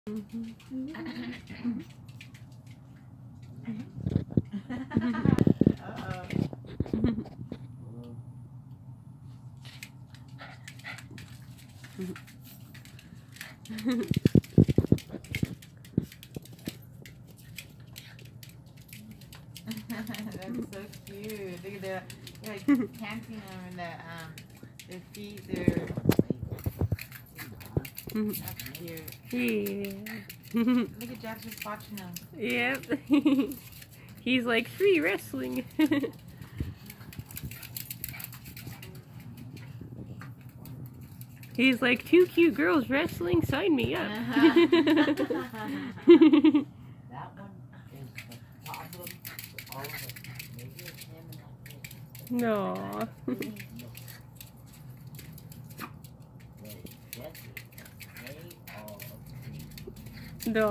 That's so cute. Look at the like panting them and their feet. They're that's cute. Yeah. Look at Jack just watching them. Yep. He's like free wrestling. He's like, 2 cute girls wrestling, sign me up. That one is the problem with all of us. Maybe it's him and that No. No.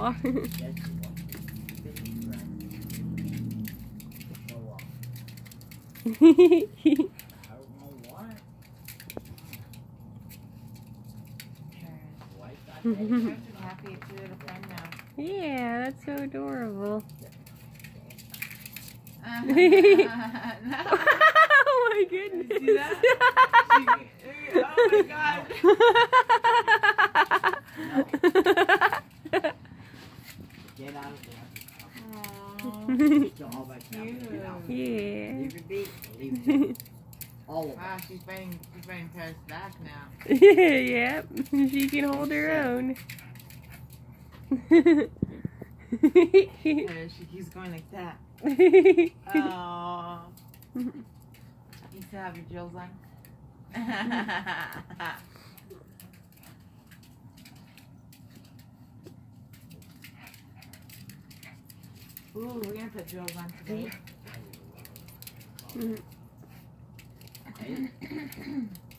Happy to little friend now. Yeah, that's so adorable. No. Oh my goodness. You see that? Oh my god. Get out of there. Yeah. Leave your beak. Leave all of Wow, she's fighting Paris back now. Yep, she can hold her own. She keeps going like that. Oh. You still have your drills on? Ooh, we're gonna put drills on today.